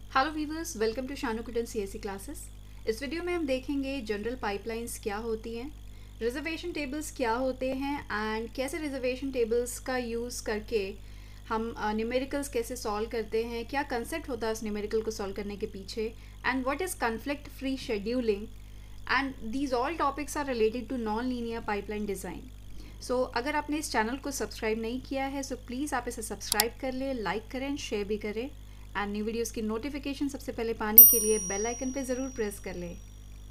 Hello viewers, welcome to Shanu कुटन CSC classes. इस video में हम देखेंगे जनरल पाइपलाइंस क्या होती हैं, रिजर्वेशन टेबल्स क्या होते हैं एंड कैसे रिजर्वेशन टेबल्स का यूज़ करके हम न्यूमेरिकल्स कैसे सॉल्व करते हैं, क्या कंसेप्ट होता है उस न्यूमेरिकल को सॉल्व करने के पीछे, and what is conflict free scheduling, and these all topics are related to non linear pipeline design. So अगर आपने इस चैनल को सब्सक्राइब नहीं किया है सो प्लीज़ आप इसे सब्सक्राइब कर लें, लाइक करें, शेयर भी करें एंड न्यू वीडियोस की नोटिफिकेशन सबसे पहले पाने के लिए बेल आइकन पे ज़रूर प्रेस कर लें।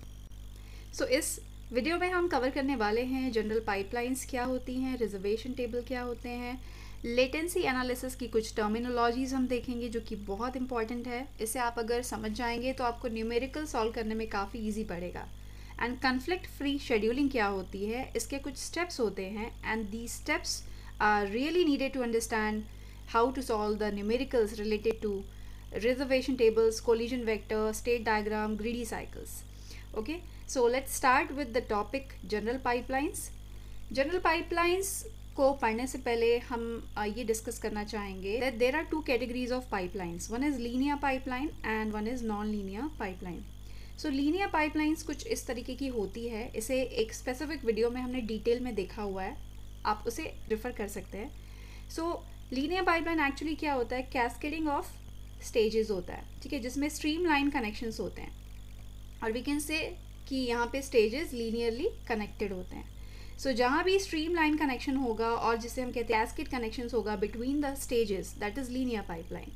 सो इस वीडियो में हम कवर करने वाले हैं जनरल पाइपलाइंस क्या होती हैं, रिजर्वेशन टेबल क्या होते हैं, लेटेंसी एनालिसिस की कुछ टर्मिनोलॉजीज हम देखेंगे जो कि बहुत इंपॉर्टेंट है। इसे आप अगर समझ जाएंगे तो आपको न्यूमेरिकल सॉल्व करने में काफ़ी ईजी पड़ेगा। एंड कॉन्फ्लिक्ट फ्री शेड्यूलिंग क्या होती है, इसके कुछ स्टेप्स होते हैं and these steps are really needed to understand how to solve the numericals related to reservation tables, collision vector, state diagram, greedy cycles. Okay, so let's start with the topic general pipelines. General pipelines को पढ़ने से पहले हम ये discuss करना चाहेंगे that there are two categories of pipelines. One is linear pipeline and one is non-linear pipeline. So linear pipelines कुछ इस तरीके की होती है, इसे एक स्पेसिफिक वीडियो में हमने डिटेल में देखा हुआ है, आप उसे रेफर कर सकते हैं। So लीनियर पाइपलाइन एक्चुअली क्या होता है, कैस्केडिंग ऑफ स्टेजेस होता है, ठीक है, जिसमें स्ट्रीम लाइन कनेक्शंस होते हैं और वी कैन से कि यहाँ पे स्टेजेस लीनियरली कनेक्टेड होते हैं। सो जहाँ भी स्ट्रीम लाइन कनेक्शन होगा और जिसे हम कहते हैं कैस्केड कनेक्शंस होगा between the stages, that is linear pipeline.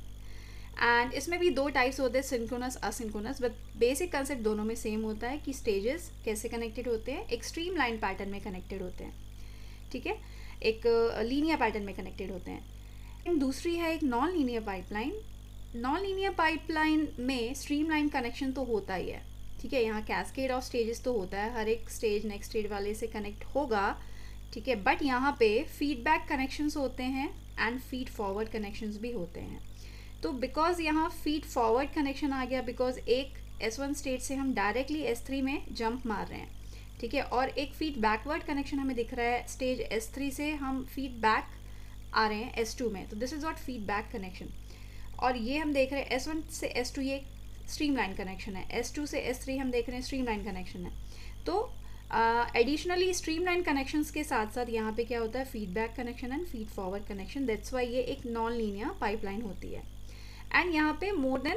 And इसमें भी दो टाइप्स होते हैं, synchronous asynchronous, but basic concept दोनों में सेम होता है कि स्टेजेस कैसे कनेक्टेड होते हैं, एक स्ट्रीम लाइन पैटर्न में कनेक्टेड होते हैं, ठीक है, एक लीनियर पैटर्न में कनेक्टेड होते हैं। दूसरी है एक non linear pipeline. Non linear pipeline में स्ट्रीमलाइन कनेक्शन तो होता ही है, ठीक है, यहाँ कैस्केड ऑफ स्टेजेस तो होता है, हर एक स्टेज नेक्स्ट स्टेज वाले से कनेक्ट होगा, ठीक है, बट यहाँ पे फीडबैक कनेक्शंस होते हैं एंड फीड फॉरवर्ड कनेक्शंस भी होते हैं। तो बिकॉज यहाँ फीड फॉरवर्ड कनेक्शन आ गया, बिकॉज एक S1 स्टेज से हम डायरेक्टली S3 में जंप मार रहे हैं, ठीक है, और एक फीड बैकवर्ड कनेक्शन हमें दिख रहा है, स्टेज S3 से हम फीड बैक आ रहे हैं S2 में, तो this is what feedback connection. और ये हम देख रहे हैं S1 से S2 ये स्ट्रीमलाइन कनेक्शन है, S2 से S3 हम देख रहे हैं स्ट्रीमलाइन कनेक्शन है। तो एडिशनली स्ट्रीमलाइन कनेक्शंस के साथ साथ यहाँ पे क्या होता है, feedback connection and feed forward connection, that's why ये एक नॉन लीनियर पाइपलाइन होती है। एंड यहाँ पे मोर देन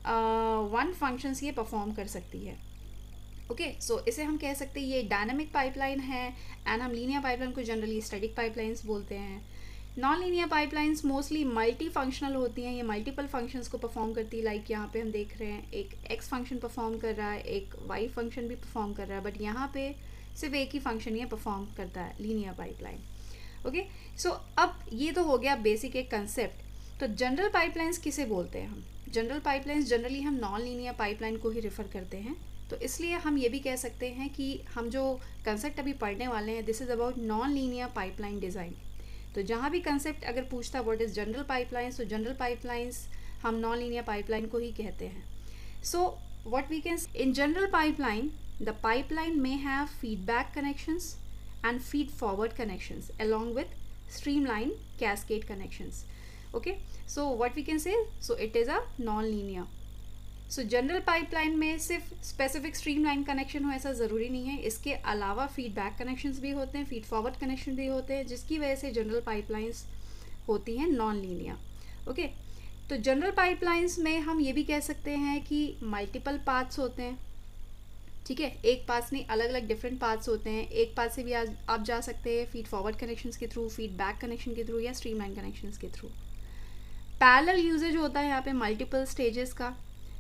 वन फंक्शंस ये परफॉर्म कर सकती है। ओके, सो इसे हम कह सकते हैं ये डायनामिक पाइपलाइन है एंड हम लीनियर पाइपलाइन को जनरली स्टैटिक पाइपलाइंस बोलते हैं। Non linear pipelines mostly multi functional होती हैं, ये मल्टीपल फंक्शंस को परफॉर्म करती है, लाइक यहाँ पे हम देख रहे हैं एक एक्स फंक्शन परफॉर्म कर रहा है, एक वाई फंक्शन भी परफॉर्म कर रहा है, बट यहाँ पे सिर्फ एक ही फंक्शन ये परफॉर्म करता है, लीनियर पाइपलाइन। ओके, सो अब ये तो हो गया बेसिक एक कंसेप्ट। तो जनरल पाइपलाइंस किसे बोलते हैं हम? जनरल पाइपलाइंस जनरली हम नॉन लीनियर पाइपलाइन को ही रेफर करते हैं, तो इसलिए हम ये भी कह सकते हैं कि हम जो कंसेप्ट अभी पढ़ने वाले हैं this is about non linear pipeline design. तो जहाँ भी कंसेप्ट अगर पूछता व्हाट इज़ जनरल पाइपलाइंस, तो जनरल पाइपलाइंस हम नॉन लीनियर पाइपलाइन को ही कहते हैं। So what we can in general pipeline, the pipeline may have feedback connections and feed forward connections along with streamline cascade connections. Okay, so what we can say, so it is a non-linear. So general pipeline में सिर्फ specific streamline connection हो ऐसा ज़रूरी नहीं है, इसके अलावा feedback connections भी होते हैं, फीड फॉरवर्ड कनेक्शन भी होते हैं, जिसकी वजह से जनरल पाइपलाइंस होती हैं नॉन लीनियर। ओके, तो जनरल पाइपलाइंस में हम ये भी कह सकते हैं कि मल्टीपल पाथ्स होते हैं, ठीक है, एक पाथ नहीं, अलग अलग डिफरेंट पाथ्स होते हैं। एक पाथ से भी आप जा सकते हैं फीड फॉरवर्ड कनेक्शंस के थ्रू, फीडबैक कनेक्शन के थ्रू या स्ट्रीमलाइन कनेक्शंस के थ्रू। पैरेलल यूजेज होता है यहाँ पे मल्टीपल स्टेजेस का,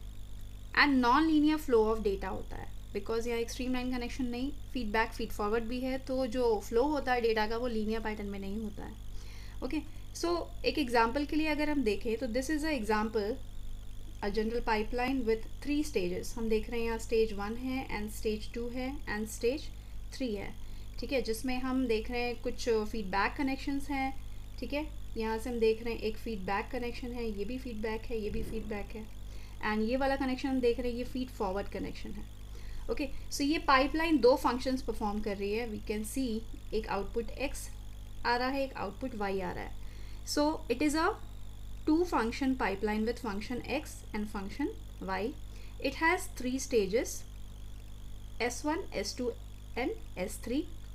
and non linear flow of data होता है, बिकॉज यहाँ एक स्ट्रीमलाइन कनेक्शन नहीं, फीडबैक फीड फॉरवर्ड भी है, तो जो फ्लो होता है डेटा का वो लीनियर पैटर्न में नहीं होता है। ओके, सो एक एग्जांपल के लिए अगर हम देखें तो this is a example a general pipeline with 3 stages. हम देख रहे हैं यहाँ स्टेज 1 है एंड स्टेज 2 है एंड स्टेज 3 है, ठीक है, जिसमें हम देख रहे हैं कुछ फीडबैक कनेक्शंस हैं, ठीक है, यहाँ से हम देख रहे हैं एक फीडबैक कनेक्शन है, ये भी फीडबैक है, ये भी फीडबैक है, एंड ये वाला कनेक्शन हम देख रहे हैं ये फीड फॉरवर्ड कनेक्शन है। ओके, सो ये पाइपलाइन दो फंक्शंस परफॉर्म कर रही है, वी कैन सी एक आउटपुट x आ रहा है, एक आउटपुट y आ रहा है। So it is a two function pipeline with function x and function y. It has three stages, S1, S2 and S3.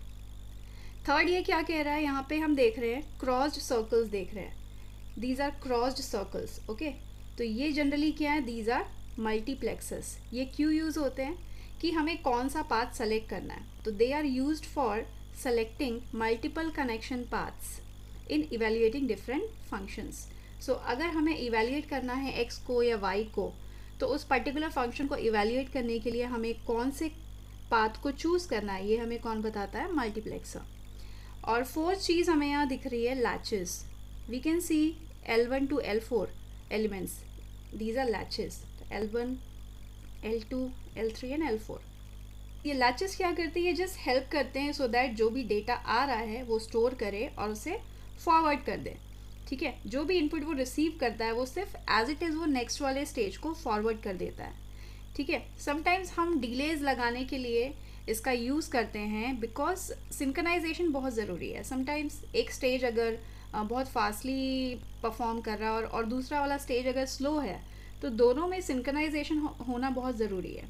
Third ये क्या कह रहा है, यहाँ पे हम देख रहे हैं क्रॉस्ड सर्कल्स देख रहे हैं. These are crossed circles. Okay, तो ये जनरली क्या है, दीज आर मल्टीप्लेक्सेस. ये क्यों यूज़ होते हैं कि हमें कौन सा पाथ सेलेक्ट करना है. तो they are used for selecting multiple connection paths in evaluating different functions. So अगर हमें इवेल्युएट करना है x को या y को, तो उस पर्टिकुलर फंक्शन को इवेल्युएट करने के लिए हमें कौन से पाथ को चूज़ करना है, ये हमें कौन बताता है, मल्टीप्लेक्सर. और फोर्थ चीज़ हमें यहाँ दिख रही है latches. We can see L1 to L4 elements, these are latches. L1, L2, L3 and L4. ये लैचेस क्या करती है, जस्ट हेल्प करते हैं सो दैट जो भी डेटा आ रहा है वो स्टोर करे और उसे फॉरवर्ड कर दे. ठीक है, जो भी इनपुट वो रिसीव करता है वो सिर्फ एज इट इज़ वो नेक्स्ट वाले स्टेज को फॉरवर्ड कर देता है. ठीक है, समटाइम्स हम डिलेज लगाने के लिए इसका यूज़ करते हैं बिकॉज सिंक्रोनाइजेशन बहुत ज़रूरी है. समटाइम्स एक स्टेज अगर बहुत फास्टली परफॉर्म कर रहा है और दूसरा वाला स्टेज अगर स्लो है, तो दोनों में सिंक्रोनाइजेशन होना बहुत ज़रूरी है.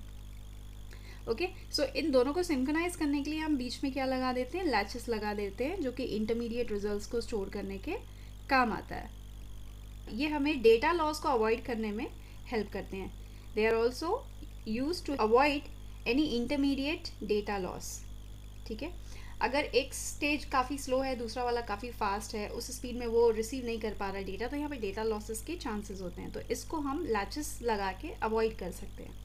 ओके, सो इन दोनों को सिंक्रोनाइज करने के लिए हम बीच में क्या लगा देते हैं, लैचेस लगा देते हैं, जो कि इंटरमीडिएट रिजल्ट्स को स्टोर करने के काम आता है. ये हमें डेटा लॉस को अवॉइड करने में हेल्प करते हैं. They are also use to avoid any intermediate data loss. ठीक है, अगर एक स्टेज काफ़ी स्लो है, दूसरा वाला काफ़ी फास्ट है, उस स्पीड में वो रिसीव नहीं कर पा रहा डेटा, तो यहाँ पे डेटा लॉसेस के चांसेस होते हैं. तो इसको हम लैचेस लगा के अवॉइड कर सकते हैं.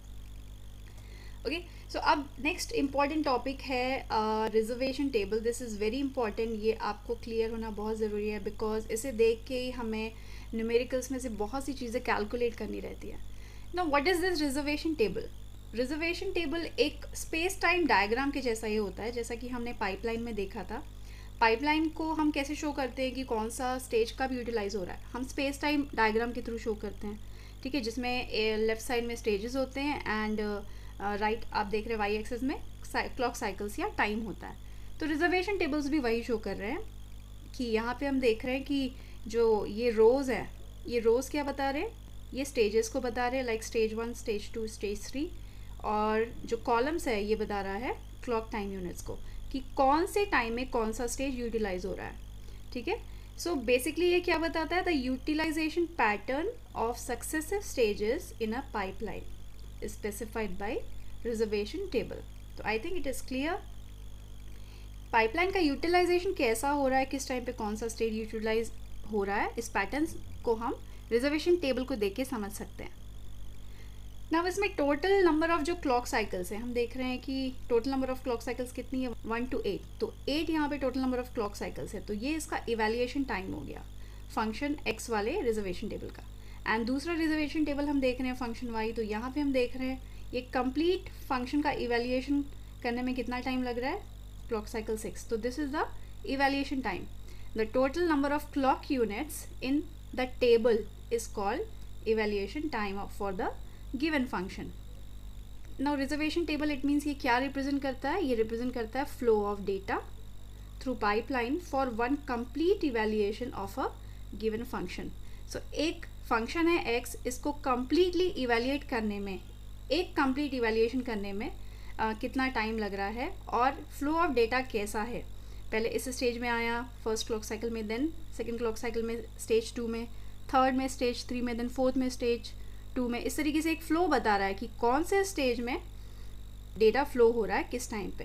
ओके, सो अब नेक्स्ट इम्पॉर्टेंट टॉपिक है reservation table. This is very important. ये आपको क्लियर होना बहुत ज़रूरी है बिकॉज इसे देख के हमें न्यूमेरिकल्स में से बहुत सी चीज़ें कैलकुलेट करनी रहती है. Now what is this reservation table? Reservation table एक स्पेस टाइम डायग्राम के जैसा ही होता है, जैसा कि हमने पाइपलाइन में देखा था. पाइपलाइन को हम कैसे शो करते हैं कि कौन सा स्टेज कब यूटिलाइज हो रहा है, हम स्पेस टाइम डायग्राम के थ्रू शो करते हैं. ठीक है, जिसमें लेफ्ट साइड में स्टेजेस होते हैं एंड राइट आप देख रहे हैं वाई एक्सिस में क्लॉक साइकिल्स या टाइम होता है. तो रिजर्वेशन टेबल्स भी वही शो कर रहे हैं कि यहाँ पे हम देख रहे हैं कि जो ये रोज़ है, ये रोज़ क्या बता रहे हैं, ये स्टेजेस को बता रहे हैं, लाइक स्टेज 1, स्टेज 2, स्टेज 3. और जो कॉलम्स है ये बता रहा है क्लॉक टाइम यूनिट्स को कि कौन से टाइम में कौन सा स्टेज यूटिलाइज हो रहा है. ठीक है, सो बेसिकली ये क्या बताता है, the utilization pattern of successive stages in a pipeline specified by reservation table. तो I think it is clear. Pipeline का यूटिलाइजेशन कैसा हो रहा है, किस टाइम पे कौन सा स्टेज यूटिलाइज हो रहा है, इस पैटर्न को हम रिजर्वेशन टेबल को देख के समझ सकते हैं. ना इसमें टोटल नंबर ऑफ जो क्लॉक साइकिल्स हैं, हम देख रहे हैं कि total number of clock cycles कितनी है, 1 to 8. तो 8 यहाँ पे total number of clock cycles है. तो ये इसका इवैल्यूएशन टाइम हो गया फंक्शन x वाले रिजर्वेशन टेबल का. एंड दूसरा रिजर्वेशन टेबल हम देख रहे हैं फंक्शन y. तो यहाँ पे हम देख रहे हैं ये कंप्लीट फंक्शन का इवैल्यूएशन करने में कितना टाइम लग रहा है, क्लॉक साइकिल 6. तो this is the evaluation time. The total number of clock units in the table is called evaluation time for the given function. Now reservation table it means ये क्या represent करता है, ये represent करता है flow of data through pipeline for one complete evaluation of a given function. So एक function है x, इसको कंप्लीटली इवैल्यूएट करने में, एक कंप्लीट इवैल्यूएशन करने में कितना टाइम लग रहा है और फ्लो ऑफ डेटा कैसा है. पहले इस स्टेज में आया फर्स्ट क्लॉक साइकिल में, देन सेकेंड क्लॉक साइकिल में स्टेज 2 में, थर्ड में स्टेज 3 में, देन फोर्थ में स्टेज 2 में. इस तरीके से एक फ्लो बता रहा है कि कौन से स्टेज में डेटा फ्लो हो रहा है किस टाइम पे.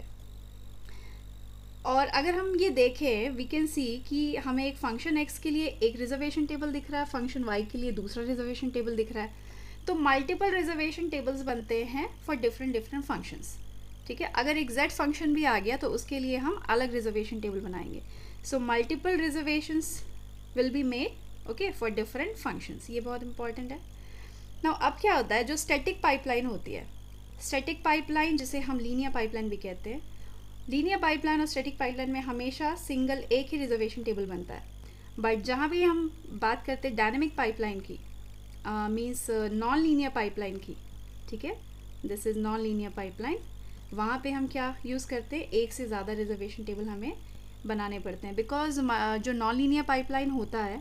और अगर हम ये देखें वी कैन सी कि हमें एक फंक्शन x के लिए एक रिजर्वेशन टेबल दिख रहा है, फंक्शन y के लिए दूसरा रिजर्वेशन टेबल दिख रहा है. तो मल्टीपल रिजर्वेशन टेबल्स बनते हैं फॉर डिफरेंट फंक्शंस. ठीक है, अगर एक z फंक्शन भी आ गया तो उसके लिए हम अलग रिजर्वेशन टेबल बनाएंगे. So multiple reservations will be made okay for different functions. ये बहुत इंपॉर्टेंट है. नाउ अब क्या होता है, जो स्टैटिक पाइपलाइन होती है, स्टैटिक पाइपलाइन जिसे हम लीनियर पाइपलाइन भी कहते हैं, लीनियर पाइपलाइन और स्टैटिक पाइपलाइन में हमेशा सिंगल एक ही रिजर्वेशन टेबल बनता है. बट जहाँ भी हम बात करते हैं डायनेमिक पाइपलाइन की, मीन्स नॉन लीनियर पाइपलाइन की, ठीक है, this is non linear pipeline, वहाँ पे हम क्या यूज़ करते हैं, एक से ज़्यादा रिजर्वेशन टेबल हमें बनाने पड़ते हैं. बिकॉज जो नॉन लीनियर पाइपलाइन होता है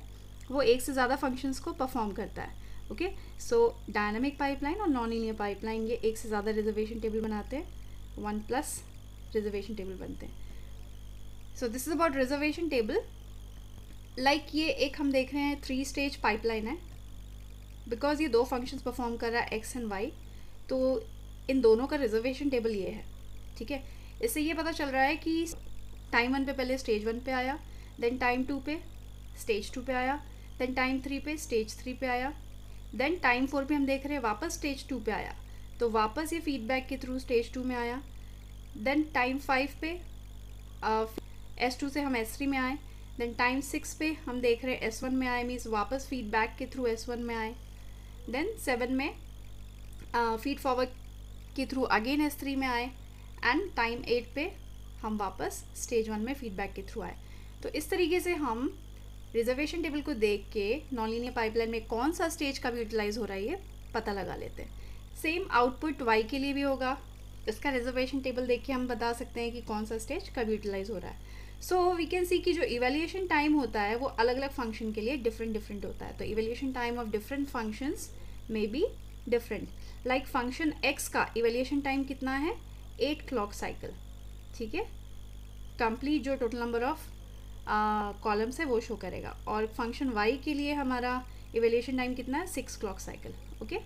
वो एक से ज़्यादा फंक्शंस को परफॉर्म करता है। ओके, सो डायनामिक पाइपलाइन और नॉन लीनियर पाइपलाइन ये एक से ज़्यादा रिजर्वेशन टेबल बनाते हैं, 1+ रिजर्वेशन टेबल बनते हैं। So this is about reservation table. Like ये एक हम देख रहे हैं 3 स्टेज पाइपलाइन है, बिकॉज ये 2 फंक्शंस परफॉर्म कर रहा है x एंड y, तो इन दोनों का रिजर्वेशन टेबल ये है। ठीक है, इससे ये पता चल रहा है कि टाइम 1 पे पहले स्टेज 1 पे आया, देन टाइम 2 पे स्टेज 2 पे आया, देन टाइम 3 पे स्टेज 3 पे आया, देन टाइम 4 पे हम देख रहे हैं वापस स्टेज 2 पे आया, तो वापस ये फीडबैक के थ्रू स्टेज 2 में आया। देन टाइम 5 पे S2 से हम S3 में आए, देन टाइम 6 पे हम देख रहे हैं S1 में आए, मीन्स वापस फीडबैक के थ्रू S1 में आए। देन 7 में फीड फॉरवर्ड के थ्रू अगेन S3 में आए, एंड टाइम 8 पे हम वापस स्टेज 1 में फीडबैक के थ्रू आए। तो इस तरीके से हम रिजर्वेशन टेबल को देख के नॉन लीनियर पाइपलाइन में कौन सा स्टेज कब यूटिलाइज हो रहा है ये पता लगा लेते हैं। सेम आउटपुट y के लिए भी होगा, इसका रिजर्वेशन टेबल देख के हम बता सकते हैं कि कौन सा स्टेज कब यूटिलाइज हो रहा है। सो वी कैन सी कि जो इवैल्यूएशन टाइम होता है वो अलग अलग फंक्शन के लिए डिफरेंट होता है। तो evaluation time of different functions may be different. Like function x का इवैल्यूएशन टाइम कितना है, 8 क्लॉक साइकिल। ठीक है, कंप्लीट जो टोटल नंबर ऑफ कॉलम्स है वो शो करेगा। और फंक्शन y के लिए हमारा इवैल्यूएशन टाइम कितना है, 6 क्लॉक साइकिल। ओके,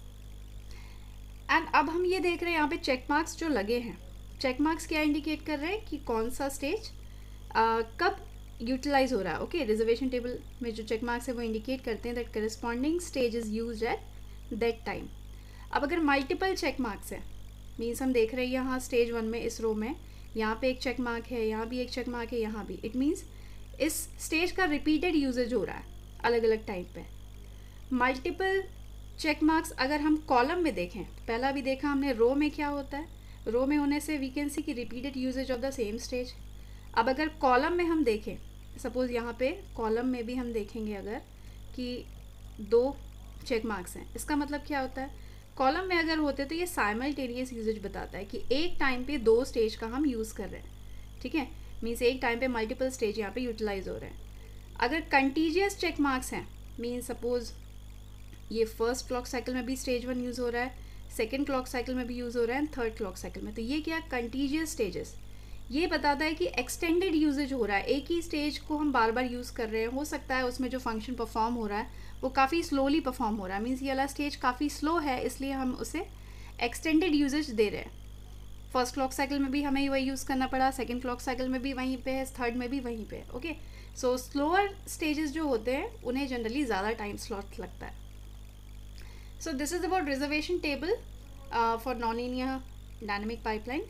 एंड अब हम ये देख रहे हैं यहाँ पे चेक मार्क्स जो लगे हैं, चेक मार्क्स क्या इंडिकेट कर रहे हैं कि कौन सा स्टेज कब यूटिलाइज हो रहा है। ओके, रिजर्वेशन टेबल में जो चेक मार्क्स है वो इंडिकेट करते हैं that corresponding stage is used at that time. अब अगर मल्टीपल चेक मार्क्स है, मीन्स हम देख रहे हैं यहाँ स्टेज 1 में इस रो में यहाँ पे एक चेक मार्क है, यहाँ भी एक चेक मार्क है, यहाँ भी, इट मीन्स इस स्टेज का रिपीटेड यूजेज हो रहा है अलग अलग टाइम पे। मल्टीपल चेक मार्क्स अगर हम कॉलम में देखें, पहला भी देखा हमने रो में क्या होता है, रो में होने से वी कैन सी की repeated usage of the same stage. अब अगर कॉलम में हम देखें, सपोज यहाँ पे कॉलम में भी हम देखेंगे अगर कि 2 चेक मार्क्स हैं, इसका मतलब क्या होता है, कॉलम में अगर होते तो ये साइमल्टेनियस यूजेज बताता है कि एक टाइम पे 2 स्टेज का हम यूज़ कर रहे हैं। ठीक है, मीन्स एक टाइम पे मल्टीपल स्टेज यहाँ पे यूटिलाइज हो रहे हैं। अगर कंटीजियस चेक मार्क्स हैं, मीन्स सपोज ये फर्स्ट क्लॉक साइकिल में भी स्टेज 1 यूज़ हो रहा है, सेकेंड क्लॉक साइकिल में भी यूज़ हो रहा है, एंड थर्ड क्लॉक साइकिल में, तो ये क्या कंटीजियस स्टेजेस, ये बताता है कि एक्सटेंडेड यूजेज हो रहा है, एक ही स्टेज को हम बार बार यूज़ कर रहे हैं। हो सकता है उसमें जो फंक्शन परफॉर्म हो रहा है वो काफ़ी स्लोली परफॉर्म हो रहा है, मीन्स ये वाला स्टेज काफ़ी स्लो है, इसलिए हम उसे एक्सटेंडेड यूजेज दे रहे हैं। फर्स्ट क्लॉक साइकिल में भी हमें वही यूज़ करना पड़ा, सेकेंड क्लॉक साइकिल में भी वहीं पे है, थर्ड में भी वहीं पे है। ओके, सो स्लोअर स्टेजेस जो होते हैं उन्हें जनरली ज़्यादा टाइम स्लॉट लगता है। So this is about reservation table for non linear dynamic pipeline.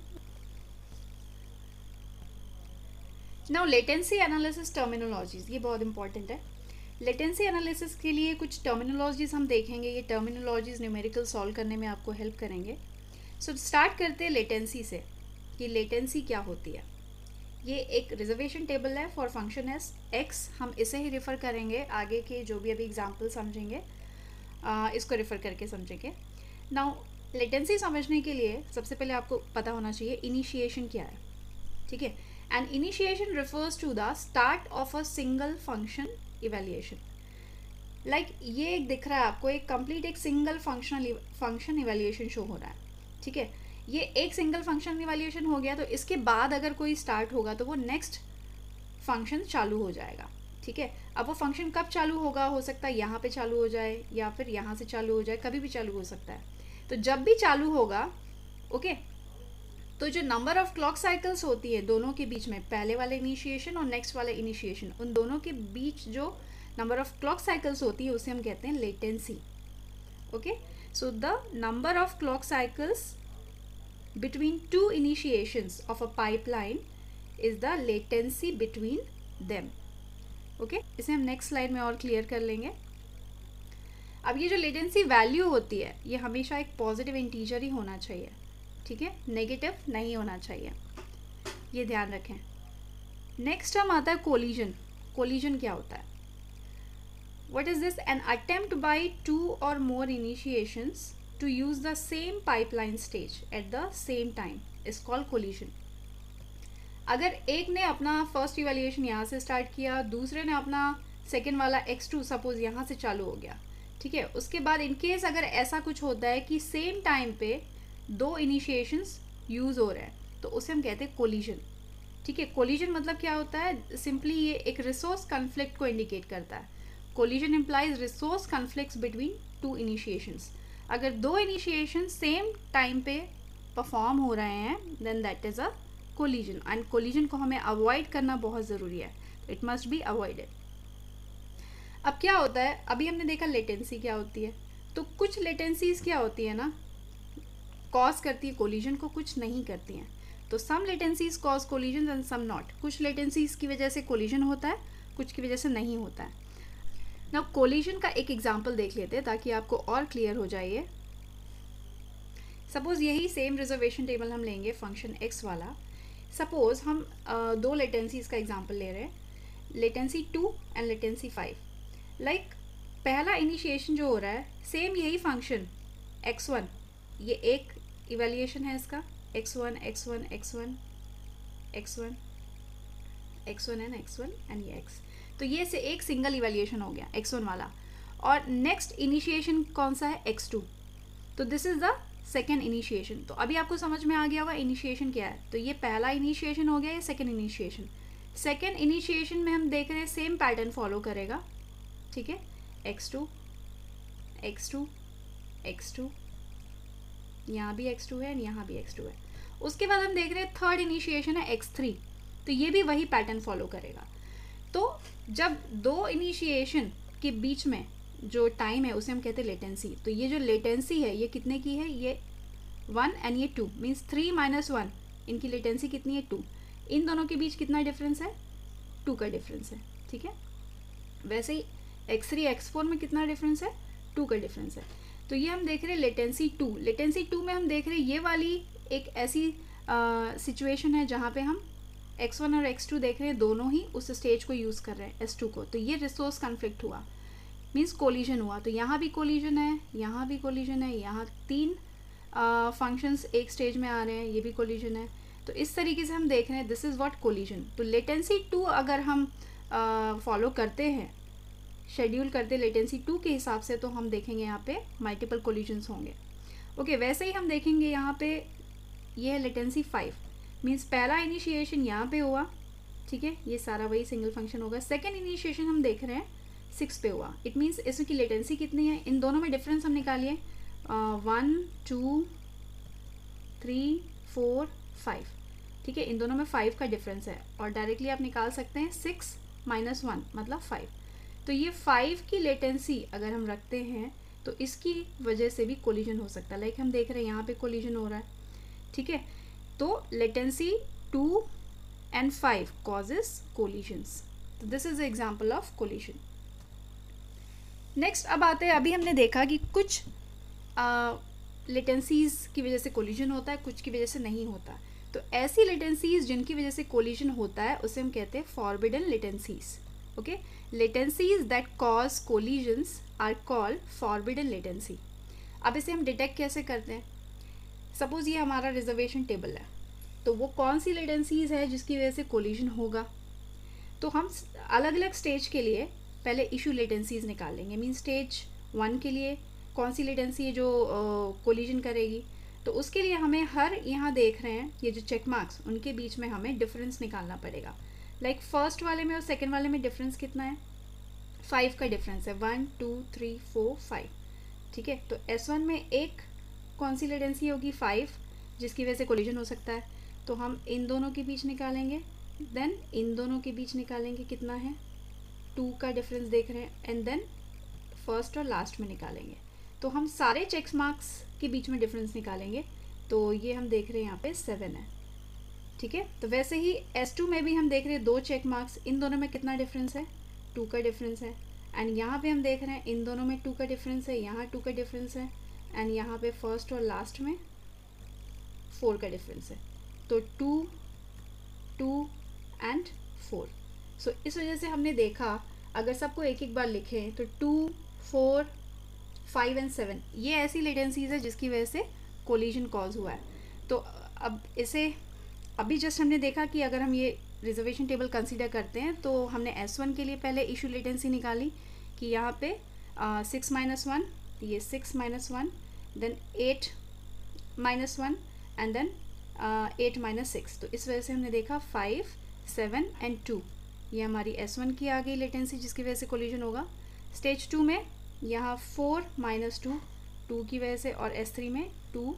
Now latency analysis terminologies, ये बहुत इंपॉर्टेंट है। लेटेंसी एनालिसिस के लिए कुछ टर्मिनोलॉजीज हम देखेंगे, ये टर्मिनोलॉजीज न्यूमेरिकल सॉल्व करने में आपको हेल्प करेंगे। सो स्टार्ट करते हैं लेटेंसी से कि लेटेंसी क्या होती है। ये एक रिजर्वेशन टेबल है फॉर फंक्शन एस एक्स, हम इसे ही रेफ़र करेंगे, आगे के जो भी अभी एग्जाम्पल समझेंगे इसको रेफ़र करके समझेंगे। नाउ लेटेंसी समझने के लिए सबसे पहले आपको पता होना चाहिए इनिशिएशन क्या है। ठीक है, and initiation refers to the start of a single function evaluation. Like ये एक दिख रहा है आपको, एक कंप्लीट एक सिंगल फंक्शन इवैल्यूएशन शो हो रहा है। ठीक है, ये एक सिंगल फंक्शन इवैल्यूएशन हो गया, तो इसके बाद अगर कोई स्टार्ट होगा तो वो नेक्स्ट फंक्शन चालू हो जाएगा। ठीक है, अब वो फंक्शन कब चालू होगा, हो सकता है यहाँ पे चालू हो जाए या फिर यहाँ से चालू हो जाए, कभी भी चालू हो सकता है। तो जब भी चालू होगा, ओके, तो जो नंबर ऑफ क्लॉक साइकिल्स होती है दोनों के बीच में, पहले वाले इनिशिएशन और नेक्स्ट वाले इनिशिएशन, उन दोनों के बीच जो नंबर ऑफ क्लॉक साइकिल्स होती है उसे हम कहते हैं latency. Okay, so the number of clock cycles between 2 initiations of a pipeline is the latency between them. Okay, इसे हम नेक्स्ट स्लाइड में और क्लियर कर लेंगे। अब ये जो लेटेंसी वैल्यू होती है ये हमेशा एक पॉजिटिव इंटीजर ही होना चाहिए। ठीक है, नेगेटिव नहीं होना चाहिए, ये ध्यान रखें। नेक्स्ट हम आता है कोलिजन। कोलिजन क्या होता है, what is this, an attempt by 2 or more initiations to use the same pipeline stage at the same time is called collision। अगर एक ने अपना फर्स्ट इवैल्यूएशन यहाँ से स्टार्ट किया, दूसरे ने अपना सेकेंड वाला x2 सपोज यहाँ से चालू हो गया, ठीक है। उसके बाद इनकेस अगर ऐसा कुछ होता है कि सेम टाइम पे दो इनिशिएशंस यूज़ हो रहे हैं तो उसे हम कहते हैं कोलिजन, ठीक है। कोलिजन मतलब क्या होता है, सिंपली ये एक रिसोर्स कन्फ्लिक्ट को इंडिकेट करता है। Collision implies resource conflicts between two initiations. अगर दो इनिशिएशन सेम टाइम पे परफॉर्म हो रहे हैं then that is a collision, and collision को हमें अवॉइड करना बहुत ज़रूरी है, इट मस्ट बी अवॉइडेड। अब क्या होता है, अभी हमने देखा लेटेंसी क्या होती है, तो कुछ लेटेंसीज क्या होती है ना, कॉज करती है कोलिजन को, कुछ नहीं करती हैं। तो some latencies cause collision and some not. कुछ लेटेंसीज की वजह से कोलिजन होता है, कुछ की वजह से नहीं होता है। नाउ कोलिजन का एक एग्जांपल देख लेते हैं ताकि आपको और क्लियर हो जाए। सपोज यही सेम रिजर्वेशन टेबल हम लेंगे फंक्शन x वाला। सपोज हम दो लेटेंसीज का एग्जांपल ले रहे हैं, लेटेंसी 2 एंड लेटेंसी 5। लाइक पहला इनिशिएशन जो हो रहा है सेम यही फंक्शन x1, ये एक इवैल्यूएशन है इसका, x1 x1 x1 x1 x1 and x1 and ये x, तो ये से एक सिंगल इवैल्यूएशन हो गया x1 वाला। और नेक्स्ट इनिशिएशन कौन सा है, x2, तो this is the second initiation. तो अभी आपको समझ में आ गया होगा इनिशिएशन क्या है। तो ये पहला इनिशिएशन हो गया, ये सेकेंड इनिशिएशन। सेकेंड इनिशिएशन में हम देख रहे हैं सेम पैटर्न फॉलो करेगा, ठीक है, x2 x2 x2, यहाँ भी x2 है, यहाँ भी x2 है। उसके बाद हम देख रहे हैं थर्ड इनिशिएशन है x3, तो ये भी वही पैटर्न फॉलो करेगा। तो जब दो इनिशिएशन के बीच में जो टाइम है उसे हम कहते हैं लेटेंसी। तो ये जो लेटेंसी है ये कितने की है, ये 1 एंड ये 2, मीन्स 3 - 1, इनकी लेटेंसी कितनी है 2। इन दोनों के बीच कितना डिफरेंस है, 2 का डिफरेंस है, ठीक है। वैसे ही x3 x4 में कितना डिफरेंस है, 2 का डिफरेंस है। तो ये हम देख रहे हैं लेटेंसी 2। लेटेंसी 2 में हम देख रहे हैं ये वाली एक ऐसी सिचुएशन है जहाँ पे हम x1 और x2 देख रहे हैं, दोनों ही उस स्टेज को यूज़ कर रहे हैं s2 को। तो ये रिसोर्स कन्फ्लिक्ट हुआ, मीन्स कोलिजन हुआ। तो यहाँ भी कोलिजन है, यहाँ भी कोलिजन है, यहाँ 3 फंक्शंस एक स्टेज में आ रहे हैं, ये भी कोलिजन है। तो इस तरीके से हम देख रहे हैं दिस इज़ व्हाट कोलिजन। तो लेटेंसी 2 अगर हम फॉलो करते हैं, शेड्यूल करते लेटेंसी 2 के हिसाब से, तो हम देखेंगे यहाँ पे मल्टीपल कोलिजन्स होंगे। ओके, वैसे ही हम देखेंगे यहाँ पे ये है लेटेंसी 5, मीन्स पहला इनिशिएशन यहाँ पे हुआ, ठीक है, ये सारा वही सिंगल फंक्शन होगा। सेकेंड इनिशिएशन हम देख रहे हैं 6 पे हुआ, इट मीन्स इसमें की लेटेंसी कितनी है, इन दोनों में डिफरेंस हम निकालिए 1 2 3 4 5, ठीक है, इन दोनों में 5 का डिफरेंस है। और डायरेक्टली आप निकाल सकते हैं 6 - 1 मतलब 5। तो ये 5 की लेटेंसी अगर हम रखते हैं तो इसकी वजह से भी कोलिजन हो सकता है। लाइक हम देख रहे हैं यहाँ पे कोलिजन हो रहा है, ठीक है। तो लेटेंसी 2 and 5 causes collisions. तो this is example of collision. Next अब आते हैं, अभी हमने देखा कि कुछ लेटेंसीज की वजह से कोलिजन होता है, कुछ की वजह से नहीं होता। तो ऐसी लेटेंसीज जिनकी वजह से कोलिजन होता है उसे हम कहते हैं forbidden latencies. Okay, latencies that cause collisions are called forbidden latency. अब इसे हम डिटेक्ट कैसे करते हैं, सपोज ये हमारा रिजर्वेशन टेबल है, तो वो कौन सी लेटेंसीज है जिसकी वजह से कोलिजन होगा। तो हम अलग अलग स्टेज के लिए पहले इशू लेटेंसीज निकालेंगे। मीन स्टेज 1 के लिए कौन सी लेटेंसी है जो कोलिजन करेगी, तो उसके लिए हमें हर यहाँ देख रहे हैं ये जो चेक मार्क्स, उनके बीच में हमें डिफरेंस निकालना पड़ेगा। लाइक फर्स्ट वाले में और सेकेंड वाले में डिफरेंस कितना है, 5 का डिफरेंस है, 1 2 3 4 5, ठीक है। तो S1 में एक कौन सी लेटेंसी होगी 5, जिसकी वजह से कोलिजन हो सकता है। तो हम इन दोनों के बीच निकालेंगे, देन इन दोनों के बीच निकालेंगे, कितना है 2 का डिफरेंस देख रहे हैं, एंड देन फर्स्ट और लास्ट में निकालेंगे। तो हम सारे चेक मार्क्स के बीच में डिफरेंस निकालेंगे, तो ये हम देख रहे हैं यहाँ पे 7 है, ठीक है। तो वैसे ही S2 में भी हम देख रहे हैं 2 चेक मार्क्स, इन दोनों में कितना डिफरेंस है, 2 का डिफरेंस है। एंड यहाँ पे हम देख रहे हैं इन दोनों में 2 का डिफरेंस है, यहाँ 2 का डिफरेंस है, एंड यहाँ पे फर्स्ट और लास्ट में 4 का डिफरेंस है। तो 2 2 एंड 4। सो इस वजह से हमने देखा अगर सबको एक एक बार लिखें तो 2 4 5 एंड 7 ये ऐसी लेटेंसीज है जिसकी वजह से कोलिजन कॉज हुआ है। तो अब इसे अभी जस्ट हमने देखा कि अगर हम ये रिजर्वेशन टेबल कंसीडर करते हैं तो हमने S1 के लिए पहले इशू लेटेंसी निकाली कि यहाँ पे 6-1, ये 6-1, देन 8-1 एंड देन 8-6। तो इस वजह से हमने देखा 5, 7 एंड 2, ये हमारी S1 की आ गई लेटेंसी जिसकी वजह से कोलिजन होगा। स्टेज 2 में यहाँ 4-2, 2 की वजह से, और S3 में 2,